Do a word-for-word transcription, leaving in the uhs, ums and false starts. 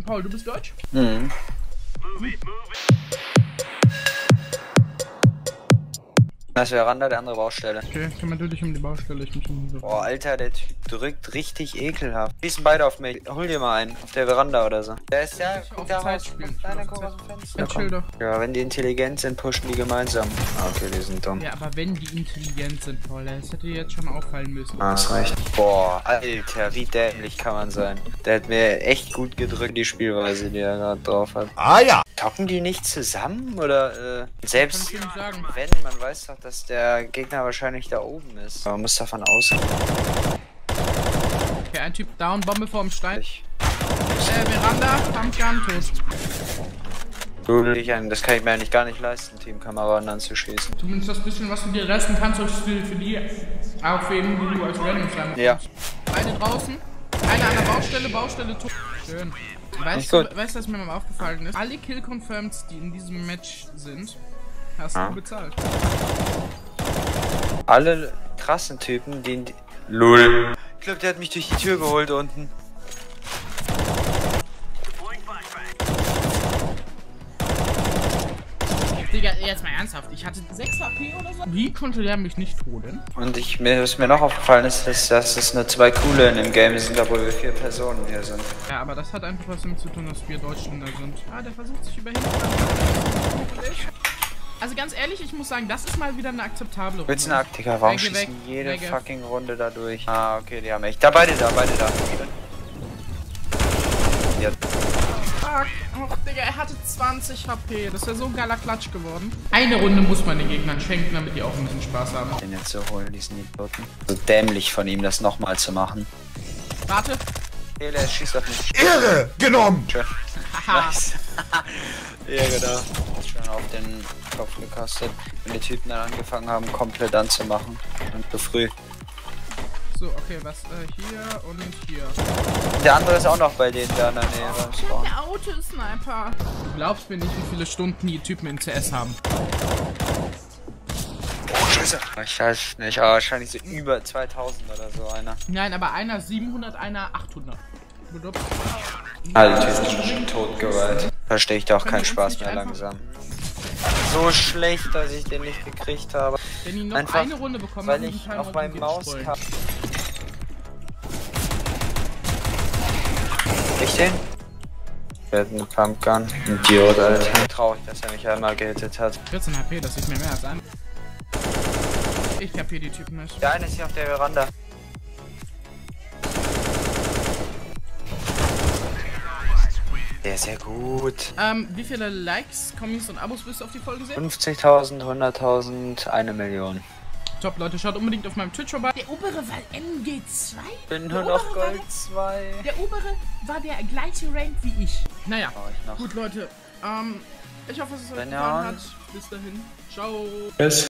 Paul, du bist Deutsch? Mhm. Das wäre Veranda, der andere Baustelle. Okay, kümmere du dich um die Baustelle, ich mich um die. Boah, Alter, der Typ drückt richtig ekelhaft. Schießen beide auf mich. Hol dir mal einen. Auf der Veranda oder so. Der ist ja. Ich Guck auf da Zeit raus. spielen. Kleiner, Ich will guck auf aus dem Zeit- Fenster. Ja, chill doch. Ja, wenn die intelligent sind, pushen die gemeinsam. Ah, okay, die sind dumm. Ja, aber wenn die intelligent sind, Paul, das hätte dir jetzt schon auffallen müssen. Ah, hast recht. Boah, Alter, wie dämlich kann man sein. Der hat mir echt gut gedrückt, die Spielweise, die er gerade drauf hat. Ah ja! Tocken die nicht zusammen? Oder, äh, selbst Kann ich dir nicht sagen. wenn, man weiß doch, dass der Gegner wahrscheinlich da oben ist. Aber man muss davon ausgehen. Okay, ein Typ down, Bombe vorm Stein. Ich Äh, Veranda, Pumpgun, tot. Google dich an, das kann ich mir eigentlich gar nicht leisten, Teamkameraden anzuschießen. Zumindest das bisschen, was du dir leisten kannst, solltest du für die aufheben, die du als Random sein Ja. kannst. Beide draußen, einer an der Baustelle, Baustelle tot. Schön. Weißt du, weißt du, was mir mal aufgefallen ist? Alle Kill-Confirms, die in diesem Match sind, hast Ah. du bezahlt. Alle krassen Typen, die... die Lull. Ich glaube, der hat mich durch die Tür geholt unten. Digga, jetzt mal ernsthaft, ich hatte sechs H P oder so. Wie konnte der mich nicht holen? Und ich, mir, was mir noch aufgefallen ist, ist, dass es nur zwei Coole in dem Game sind, obwohl wir vier Personen hier sind. Ja, aber das hat einfach was damit zu tun, dass wir Deutschländer sind. Ah, der versucht sich über hinten. Also ganz ehrlich, ich muss sagen, das ist mal wieder eine akzeptable Runde. Willst du eine Aktika? Warum Wege, schießen weg, jede wege. fucking Runde da durch? Ah, okay, die haben echt. Da, beide da, beide da. Ja. Fuck. Och, Digga, er hatte zwanzig H P. Das wäre so ein geiler Klatsch geworden. Eine Runde muss man den Gegnern schenken, damit die auch ein bisschen Spaß haben. Den jetzt so holen, diesen Idioten. So dämlich von ihm, das nochmal zu machen. Warte. Nee, der schießt auf mich. Ehre genommen! Schön. Haha. Nice. Ja, genau. Schon auf den Kopf gekostet. Wenn die Typen dann angefangen haben, komplett anzumachen. Und zu früh. So, okay, was äh, hier und hier. Der andere ist auch noch bei denen da in der Nähe beim Spawn. Der Autosniper. Du glaubst mir nicht, wie viele Stunden die Typen in C S haben. Oh, Scheiße. Ich weiß nicht, aber wahrscheinlich so über zweitausend oder so einer. Nein, aber einer siebenhundert, einer achthundert. Bedopp. Alter, ich bin schon totgeweiht. Verstehe ich doch Können keinen wir uns Spaß nicht mehr einfach- langsam. So schlecht, dass ich den nicht gekriegt habe. Wenn die noch Einfach, eine Runde bekommen, weil machen die ich keinen auf Runde meinem Gift Maus rollen. kam. Ich den? Der hat einen Pumpgun. Idiot, Alter. Traurig, dass er mich einmal gehittet hat. vierzehn H P, das sieht mir mehr als ein. Ich kapier die Typen nicht. Der eine ist hier auf der Veranda. Der ist ja gut. Ähm, wie viele Likes, Kommis und Abos willst du auf die Folge sehen? fünfzigtausend, hunderttausend, eine Million. Top, Leute, schaut unbedingt auf meinem Twitch vorbei. Der obere war M G zwei? Bin Der nur noch obere war Gold zwei. Der, der obere war der gleiche Rank wie ich. Naja, Brauch ich noch. gut, Leute. Ähm, ich hoffe, es euch Wenn gefallen ja. hat. Bis dahin. Ciao. Tschüss.